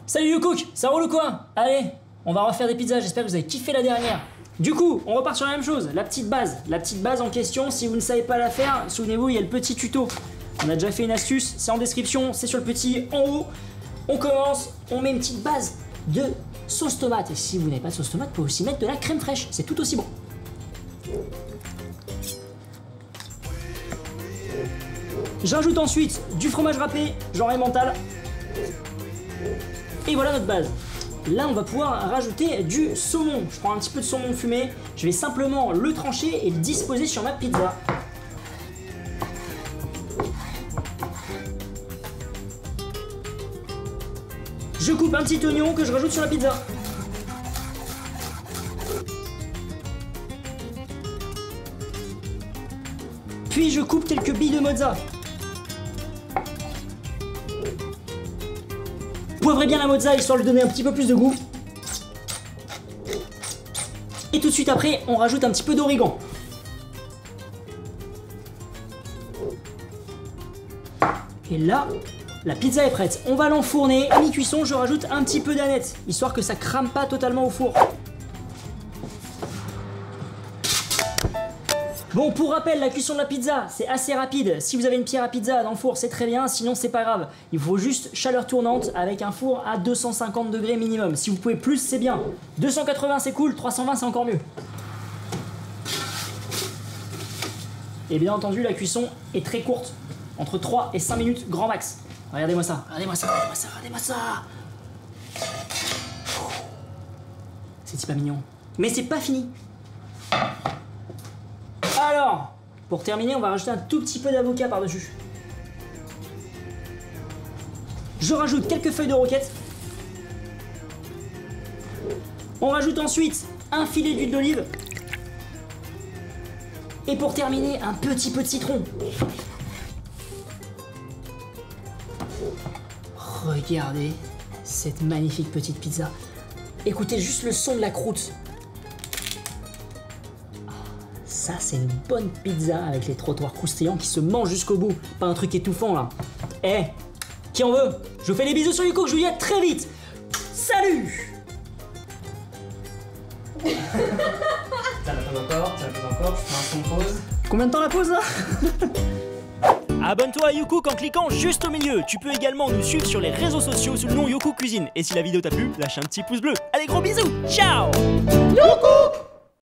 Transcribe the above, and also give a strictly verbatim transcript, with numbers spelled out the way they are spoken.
Salut YouCook, ça roule ou quoi? Allez, on va refaire des pizzas, j'espère que vous avez kiffé la dernière. Du coup, on repart sur la même chose, la petite base. La petite base en question, si vous ne savez pas la faire, souvenez-vous, il y a le petit tuto. On a déjà fait une astuce, c'est en description, c'est sur le petit en haut. On commence, on met une petite base de sauce tomate. Et si vous n'avez pas de sauce tomate, vous pouvez aussi mettre de la crème fraîche, c'est tout aussi bon. J'ajoute ensuite du fromage râpé, genre emmental. Et voilà notre base. Là, on va pouvoir rajouter du saumon. Je prends un petit peu de saumon fumé. Je vais simplement le trancher et le disposer sur ma pizza. Je coupe un petit oignon que je rajoute sur la pizza. Puis je coupe quelques billes de mozza. Poivrez bien la mozza histoire de lui donner un petit peu plus de goût. Et tout de suite après, on rajoute un petit peu d'origan. Et là, la pizza est prête. On va l'enfourner. À mi-cuisson, je rajoute un petit peu d'aneth, histoire que ça crame pas totalement au four. Bon, pour rappel, la cuisson de la pizza, c'est assez rapide. Si vous avez une pierre à pizza dans le four, c'est très bien, sinon c'est pas grave. Il faut juste chaleur tournante avec un four à deux cent cinquante degrés minimum. Si vous pouvez plus, c'est bien. deux cent quatre-vingts, c'est cool, trois cent vingt, c'est encore mieux. Et bien entendu, la cuisson est très courte, entre trois et cinq minutes grand max. Regardez-moi ça, regardez-moi ça, regardez-moi ça, regardez-moi ça. C'est pas mignon. Mais c'est pas fini. Alors, pour terminer, on va rajouter un tout petit peu d'avocat par-dessus. Je rajoute quelques feuilles de roquette. On rajoute ensuite un filet d'huile d'olive. Et pour terminer, un petit peu de citron. Regardez cette magnifique petite pizza. Écoutez juste le son de la croûte. Ça, c'est une bonne pizza avec les trottoirs croustillants qui se mangent jusqu'au bout. Pas un truc étouffant, là. Eh, hey, qui en veut? Je vous fais des bisous sur YouCook, je vous dis à très vite. Salut. T'as la pause encore, t'as la pause encore, je fais un son pause. Combien de temps la pause, là? Abonne-toi à YouCook en cliquant juste au milieu. Tu peux également nous suivre sur les réseaux sociaux sous le nom YouCook Cuisine. Et si la vidéo t'a plu, lâche un petit pouce bleu. Allez, gros bisous. Ciao. YouCook.